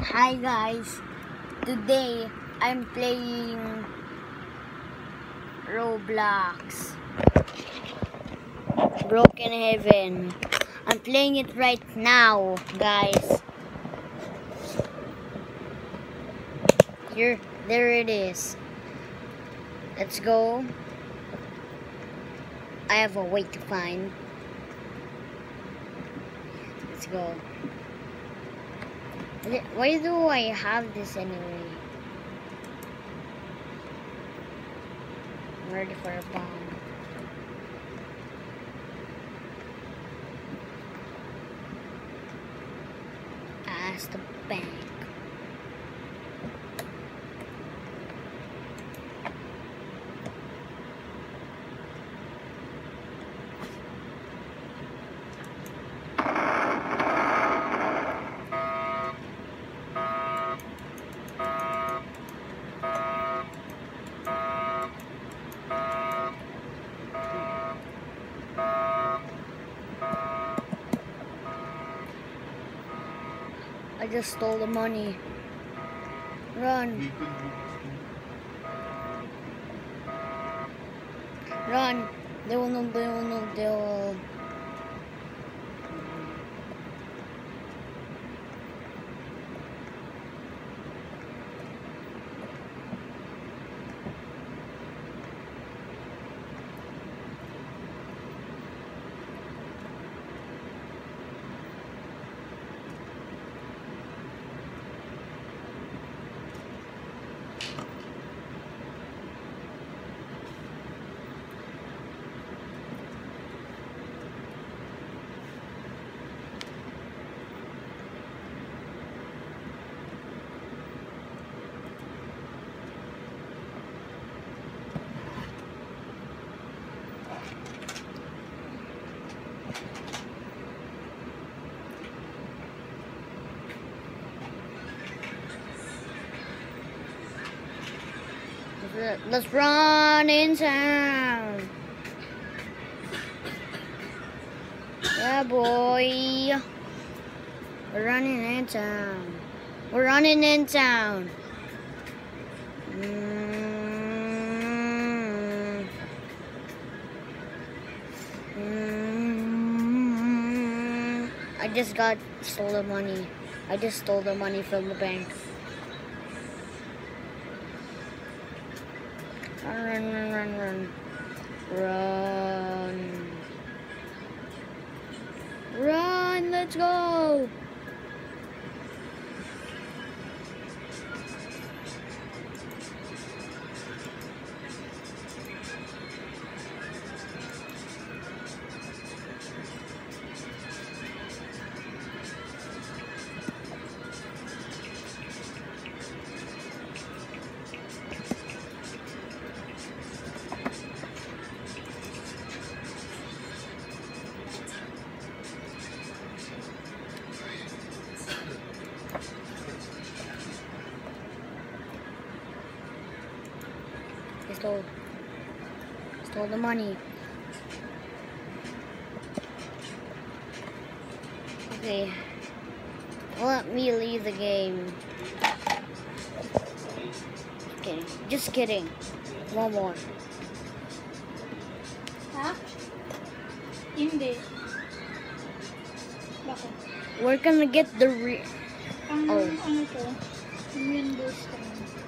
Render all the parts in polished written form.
Hi guys, today I'm playing Roblox Broken Heaven. I'm playing it right now, guys. There it is. Let's go. I have a way to find. Let's go. Why do I have this anyway? I'm ready for a bomb. Ask the bank. I just stole the money. Run. Run. They will know. Let's run in town. Yeah, boy. We're running in town. We're running in town. I just stole the money. I just stole the money from the bank. Run, let's go. Stole the money. Okay. Let me leave the game. Okay, just kidding. One more. Ha? Hindi. Bakit? We're gonna get the Ano to? Windows ka.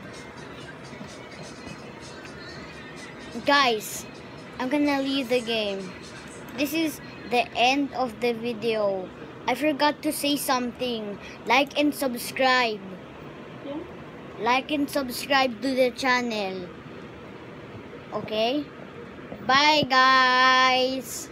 Guys, I'm gonna leave the game. This is the end of the video. I forgot to say something. Like and subscribe. Yeah? Like and subscribe to the channel. Okay? Bye, guys.